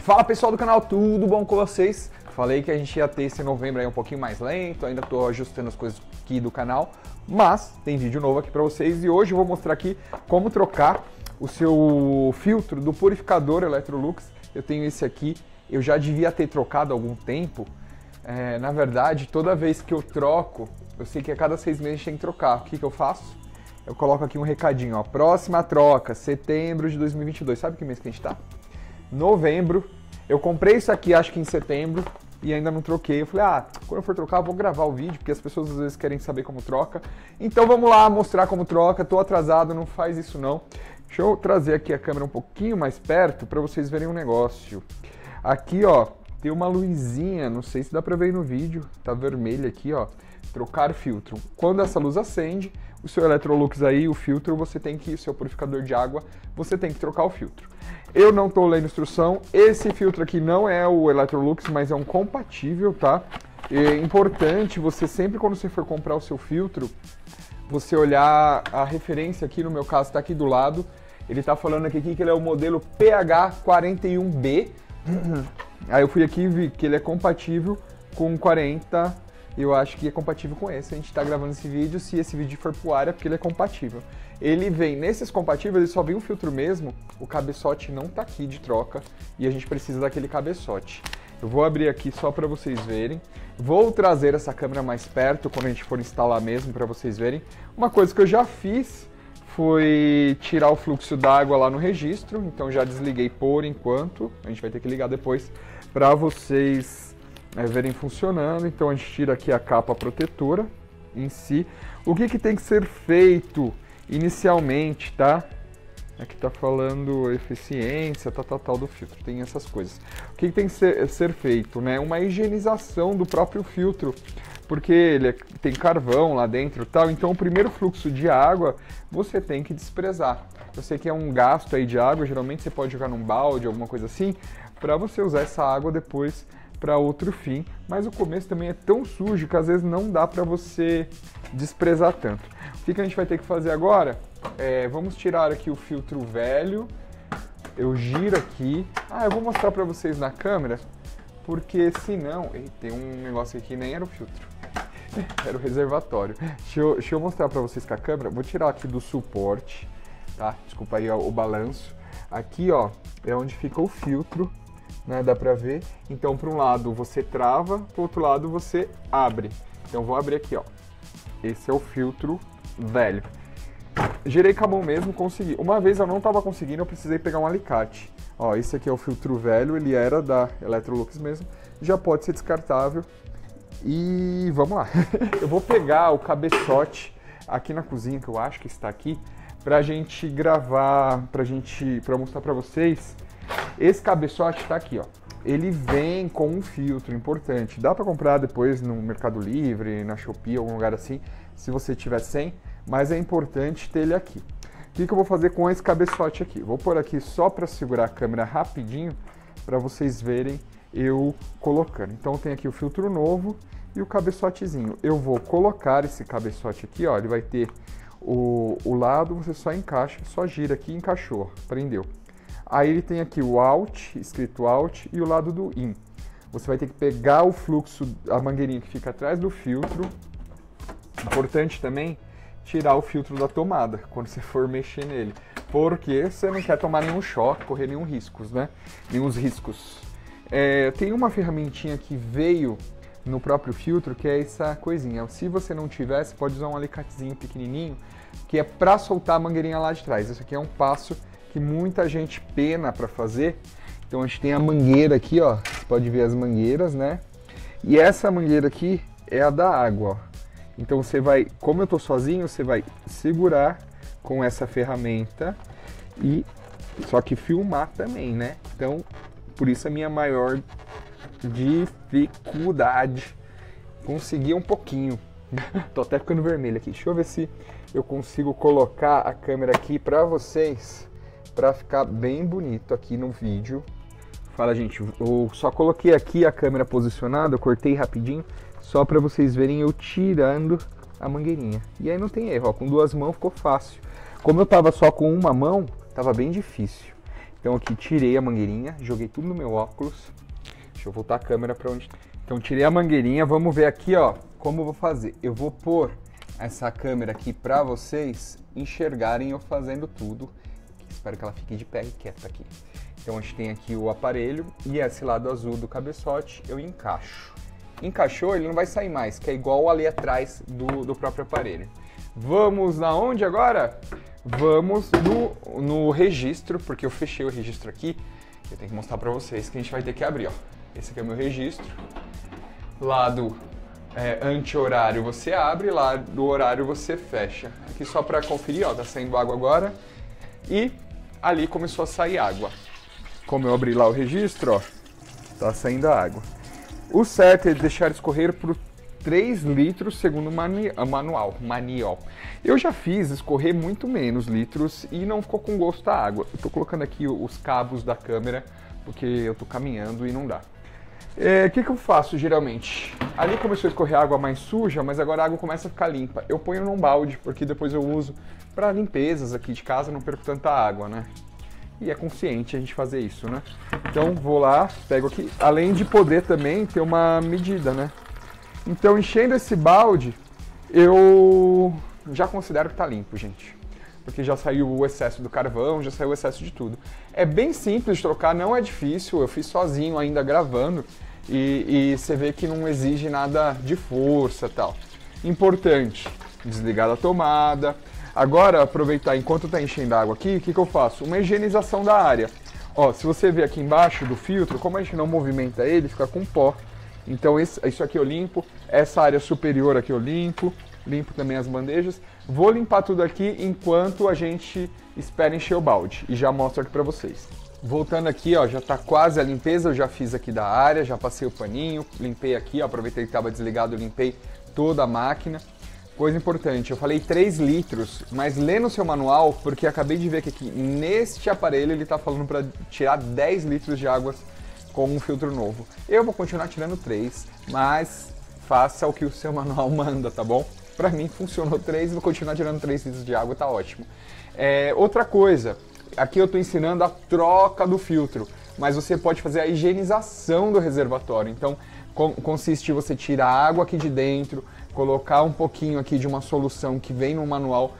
Fala pessoal do canal, tudo bom com vocês? Falei que a gente ia ter esse novembro aí um pouquinho mais lento, ainda tô ajustando as coisas aqui do canal, mas tem vídeo novo aqui pra vocês e hoje eu vou mostrar aqui como trocar o seu filtro do purificador Electrolux. Eu tenho esse aqui, eu já devia ter trocado há algum tempo. Na verdade, toda vez que eu troco, eu sei que a cada 6 meses tem que trocar. O que eu faço? Eu coloco aqui um recadinho, ó, próxima troca, setembro de 2022. Sabe que mês que a gente tá? Novembro. Eu comprei isso aqui acho que em setembro e ainda não troquei. Eu falei, quando eu for trocar eu vou gravar o vídeo, porque as pessoas às vezes querem saber como troca. Então vamos lá mostrar como troca. Tô atrasado, não faz isso não. Deixa eu trazer aqui a câmera um pouquinho mais perto para vocês verem um negócio. Aqui, ó, tem uma luzinha, não sei se dá para ver no vídeo, tá vermelha aqui, ó. Trocar filtro. Quando essa luz acende, o seu Electrolux aí, o filtro, você tem que, o seu purificador de água, você tem que trocar o filtro. Eu não estou lendo instrução, esse filtro aqui não é o Electrolux, mas é um compatível, tá? É importante você sempre quando você for comprar o seu filtro, você olhar a referência aqui, no meu caso está aqui do lado, ele está falando aqui que ele é o modelo PH41B, aí eu fui aqui e vi que ele é compatível com 40, eu acho que é compatível com esse. A gente está gravando esse vídeo, se esse vídeo for pro ar é porque ele é compatível. Ele vem, nesses compatíveis, ele só vem um filtro mesmo, o cabeçote não tá aqui de troca e a gente precisa daquele cabeçote. Eu vou abrir aqui só para vocês verem. Vou trazer essa câmera mais perto quando a gente for instalar mesmo para vocês verem. Uma coisa que eu já fiz foi tirar o fluxo d'água lá no registro, então já desliguei por enquanto, a gente vai ter que ligar depois para vocês verem funcionando. Então a gente tira aqui a capa protetora em si. O que tem que ser feito inicialmente, tá? Aqui tá falando eficiência, tal do filtro, tem essas coisas. O que tem que ser feito, né? Uma higienização do próprio filtro, porque ele tem carvão lá dentro e tal, então o primeiro fluxo de água você tem que desprezar. Eu sei que é um gasto aí de água, geralmente você pode jogar num balde, alguma coisa assim, para você usar essa água depois para outro fim, mas o começo também é tão sujo que às vezes não dá para você desprezar tanto. O que a gente vai ter que fazer agora? Vamos tirar aqui o filtro velho, eu giro aqui, eu vou mostrar para vocês na câmera, porque senão, tem um negócio aqui que nem era o filtro, era o reservatório. Deixa eu mostrar para vocês com a câmera, vou tirar aqui do suporte, tá? Desculpa aí o balanço. Aqui, ó, é onde fica o filtro, né? Dá pra ver. Então, para um lado você trava, pro outro lado você abre. Então, vou abrir aqui, ó. Esse é o filtro velho. Girei com a mão mesmo, consegui. Uma vez eu não estava conseguindo, eu precisei pegar um alicate. Ó, esse aqui é o filtro velho, ele era da Electrolux mesmo. Já pode ser descartável. E vamos lá. Eu vou pegar o cabeçote aqui na cozinha, que eu acho que está aqui, pra gente gravar, pra mostrar pra vocês. Esse cabeçote tá aqui, ó. Ele vem com um filtro importante. Dá para comprar depois no Mercado Livre, na Shopee, algum lugar assim, se você tiver sem, mas é importante ter ele aqui. O que eu vou fazer com esse cabeçote aqui? Vou pôr aqui só para segurar a câmera rapidinho, para vocês verem eu colocando. Então tem aqui o filtro novo e o cabeçotezinho. Eu vou colocar esse cabeçote aqui, ó, ele vai ter o lado, você só encaixa, só gira aqui e encaixou, prendeu. Aí ele tem aqui o out, escrito out, e o lado do in. Você vai ter que pegar o fluxo, a mangueirinha que fica atrás do filtro. Importante também tirar o filtro da tomada quando você for mexer nele. Porque você não quer tomar nenhum choque, correr nenhum riscos, né? Nenhum riscos. Tem uma ferramentinha que veio no próprio filtro, que é essa coisinha. Se você não tiver, você pode usar um alicatezinho pequenininho, que é para soltar a mangueirinha lá de trás. Esse aqui é um passo que muita gente pena para fazer. Então a gente tem a mangueira aqui, ó, você pode ver as mangueiras, né? E essa mangueira aqui é a da água, ó. Então você vai, como eu tô sozinho, você vai segurar com essa ferramenta e só que filmar também, né? Então, por isso a minha maior dificuldade, conseguir um pouquinho. Tô até ficando vermelho aqui. Deixa eu ver se eu consigo colocar a câmera aqui para vocês, para ficar bem bonito aqui no vídeo. Fala, gente, eu só coloquei aqui a câmera posicionada, eu cortei rapidinho, só para vocês verem eu tirando a mangueirinha. E aí não tem erro, ó, com duas mãos ficou fácil. Como eu tava só com uma mão, tava bem difícil. Então aqui tirei a mangueirinha, joguei tudo no meu óculos. Deixa eu voltar a câmera para onde... Então tirei a mangueirinha, vamos ver aqui, ó, como eu vou fazer. Eu vou pôr essa câmera aqui para vocês enxergarem eu fazendo tudo. Espero que ela fique de pé e quieta aqui. Então a gente tem aqui o aparelho e esse lado azul do cabeçote eu encaixo. Encaixou, ele não vai sair mais, que é igual ali atrás do próprio aparelho. Vamos na onde agora? Vamos no registro, porque eu fechei o registro aqui. Eu tenho que mostrar para vocês que a gente vai ter que abrir, ó. Esse aqui é o meu registro. Lado anti-horário você abre, lado do horário você fecha. Aqui só para conferir, ó, tá saindo água agora. E ali começou a sair água. Como eu abri lá o registro, ó, tá saindo a água. O certo é deixar escorrer por 3 litros segundo o manual. Eu já fiz escorrer muito menos litros e não ficou com gosto a água. Eu tô colocando aqui os cabos da câmera porque eu tô caminhando e não dá. O que eu faço geralmente? Ali começou a escorrer água mais suja, mas agora a água começa a ficar limpa. Eu ponho num balde porque depois eu uso para limpezas aqui de casa, não perco tanta água, né? E é consciente a gente fazer isso, né? Então vou lá, pego aqui, além de poder também ter uma medida, né? Então enchendo esse balde, eu já considero que tá limpo, gente. Porque já saiu o excesso do carvão, já saiu o excesso de tudo. É bem simples de trocar, não é difícil, eu fiz sozinho ainda gravando e você vê que não exige nada de força e tal. Importante, desligar a tomada. Agora, aproveitar, enquanto tá enchendo água aqui, o que eu faço? Uma higienização da área. Ó, se você ver aqui embaixo do filtro, como a gente não movimenta ele, fica com pó. Então isso aqui eu limpo, essa área superior aqui eu limpo também as bandejas. Vou limpar tudo aqui enquanto a gente espera encher o balde e já mostro aqui pra vocês. Voltando aqui, ó, já tá quase a limpeza, eu já fiz aqui da área, já passei o paninho, limpei aqui, ó, aproveitei que estava desligado, limpei toda a máquina. Coisa importante, eu falei 3 litros, mas lê no seu manual, porque acabei de ver que aqui neste aparelho ele tá falando para tirar 10 litros de água com um filtro novo. Eu vou continuar tirando 3, mas faça o que o seu manual manda, tá bom? Pra mim funcionou 3 e vou continuar tirando 3 litros de água, tá ótimo. Outra coisa, aqui eu tô ensinando a troca do filtro, mas você pode fazer a higienização do reservatório. Então consiste em você tirar a água aqui de dentro, colocar um pouquinho aqui de uma solução que vem no manual,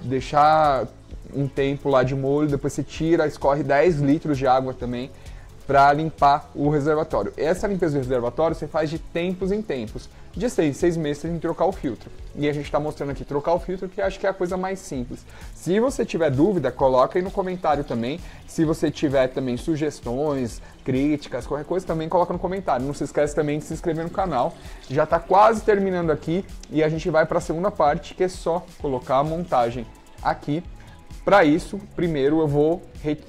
deixar um tempo lá de molho, depois você tira, escorre 10 litros de água também para limpar o reservatório. Essa limpeza do reservatório você faz de tempos em tempos, de 6 meses em trocar o filtro. E a gente está mostrando aqui trocar o filtro, que acho que é a coisa mais simples. Se você tiver dúvida, coloca aí no comentário também. Se você tiver também sugestões, críticas, qualquer coisa, também coloca no comentário. Não se esquece também de se inscrever no canal. Já está quase terminando aqui e a gente vai para a segunda parte, que é só colocar a montagem aqui. Para isso, primeiro eu vou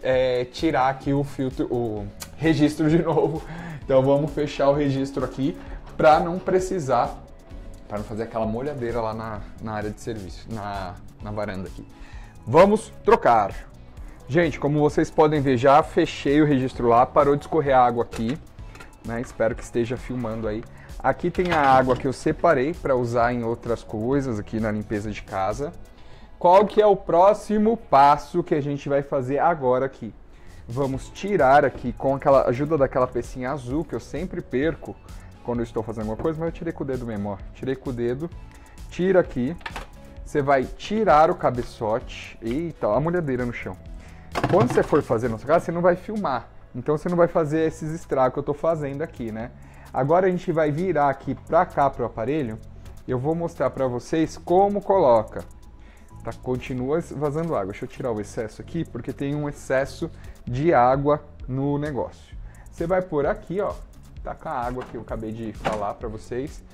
tirar aqui o filtro, o registro de novo. Então vamos fechar o registro aqui para não precisar, para não fazer aquela molhadeira lá na área de serviço, na varanda aqui. Vamos trocar. Gente, como vocês podem ver, já fechei o registro lá, parou de escorrer água aqui, né? Espero que esteja filmando aí. Aqui tem a água que eu separei para usar em outras coisas aqui na limpeza de casa. Qual que é o próximo passo que a gente vai fazer agora aqui? Vamos tirar aqui com aquela ajuda daquela pecinha azul que eu sempre perco quando eu estou fazendo alguma coisa, mas eu tirei com o dedo mesmo, ó. Tirei com o dedo, tira aqui. Você vai tirar o cabeçote. Eita, ó, a molhadeira no chão. Quando você for fazer na sua casa, você não vai filmar. Então você não vai fazer esses estragos que eu estou fazendo aqui, né? Agora a gente vai virar aqui pra cá pro aparelho. Eu vou mostrar pra vocês como coloca. Tá, continua vazando água. Deixa eu tirar o excesso aqui, porque tem um excesso de água no negócio. Você vai por aqui, ó. Tá com a água que eu acabei de falar pra vocês.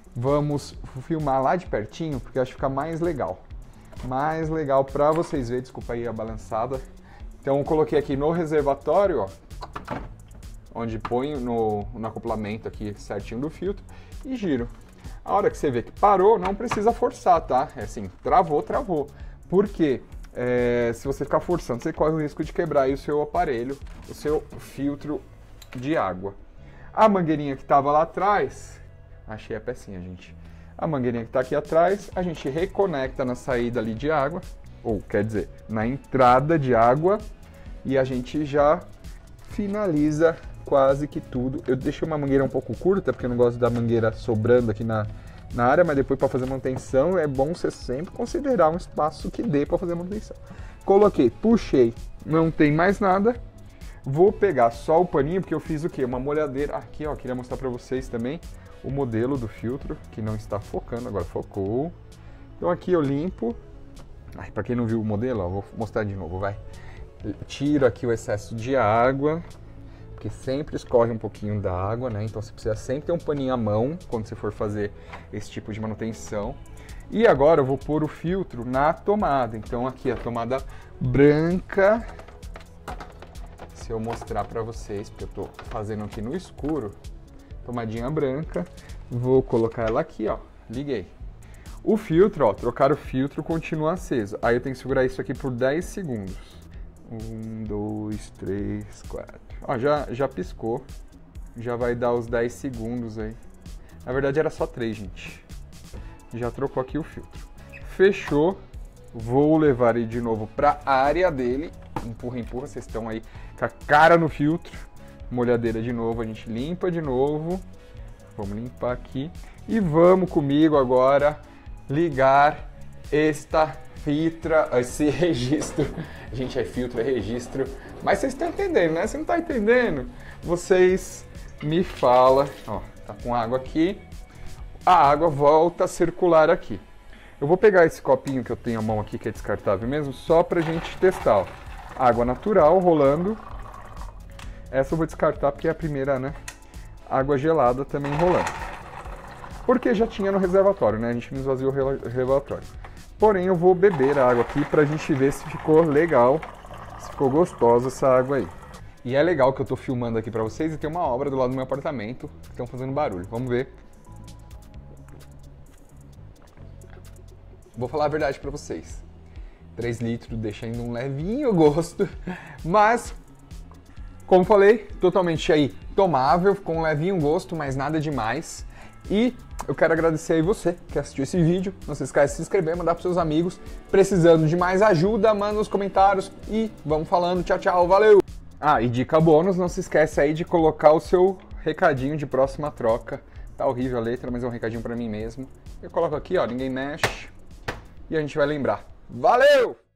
Vamos filmar lá de pertinho, porque acho que fica mais legal. Mais legal pra vocês verem. Desculpa aí a balançada. Então eu coloquei aqui no reservatório, ó. Onde ponho no acoplamento aqui certinho do filtro. E giro. A hora que você vê que parou, não precisa forçar, tá? É assim, travou, travou. Por quê? Se você ficar forçando, você corre o risco de quebrar aí o seu aparelho, o seu filtro de água. A mangueirinha que estava lá atrás, achei a pecinha, gente. A mangueirinha que está aqui atrás, a gente reconecta na saída ali de água, ou quer dizer, na entrada de água, e a gente já finaliza quase que tudo. Eu deixei uma mangueira um pouco curta, porque eu não gosto da mangueira sobrando aqui na área, mas depois para fazer manutenção é bom você sempre considerar um espaço que dê para fazer manutenção. Coloquei, puxei, não tem mais nada. Vou pegar só o paninho, porque eu fiz o quê? Uma molhadeira. Aqui, ó, queria mostrar para vocês também o modelo do filtro, que não está focando, agora focou. Então aqui eu limpo. Ai, para quem não viu o modelo, ó, vou mostrar de novo, vai. Tiro aqui o excesso de água, porque sempre escorre um pouquinho da água, né? Então você precisa sempre ter um paninho à mão quando você for fazer esse tipo de manutenção. E agora eu vou pôr o filtro na tomada. Então aqui a tomada branca. Se eu mostrar para vocês, porque eu tô fazendo aqui no escuro, tomadinha branca, vou colocar ela aqui, ó, liguei. O filtro, ó, trocar o filtro continua aceso. Aí eu tenho que segurar isso aqui por 10 segundos. 1, 2, 3, 4. Ó, já piscou. Já vai dar os 10 segundos aí. Na verdade era só 3, gente. Já trocou aqui o filtro. Fechou. Vou levar ele de novo para a área dele. Empurra, empurra. Vocês estão aí com a cara no filtro. Molhadeira de novo. A gente limpa de novo. Vamos limpar aqui. E vamos comigo agora ligar esta fitra, esse registro. Gente, é filtro, é registro. Mas vocês estão entendendo, né? Você não está entendendo? Vocês me falam. Ó, tá com água aqui. A água volta a circular aqui. Eu vou pegar esse copinho que eu tenho à mão aqui, que é descartável mesmo, só pra gente testar, ó. Água natural rolando. Essa eu vou descartar porque é a primeira, né? Água gelada também rolando. Porque já tinha no reservatório, né? A gente não esvaziou o reservatório. Porém, eu vou beber a água aqui pra gente ver se ficou legal, se ficou gostosa essa água aí. E é legal que eu tô filmando aqui pra vocês e tem uma obra do lado do meu apartamento que estão fazendo barulho. Vamos ver. Vou falar a verdade pra vocês. 3 litros deixa ainda um levinho gosto, mas, como falei, totalmente aí tomável, com um levinho gosto, mas nada demais. E eu quero agradecer aí você que assistiu esse vídeo. Não se esqueça de se inscrever, mandar para seus amigos. Precisando de mais ajuda, manda nos comentários e vamos falando. Tchau, tchau, valeu! Ah, e dica bônus, não se esquece aí de colocar o seu recadinho de próxima troca. Tá horrível a letra, mas é um recadinho para mim mesmo. Eu coloco aqui, ó, ninguém mexe. E a gente vai lembrar. Valeu!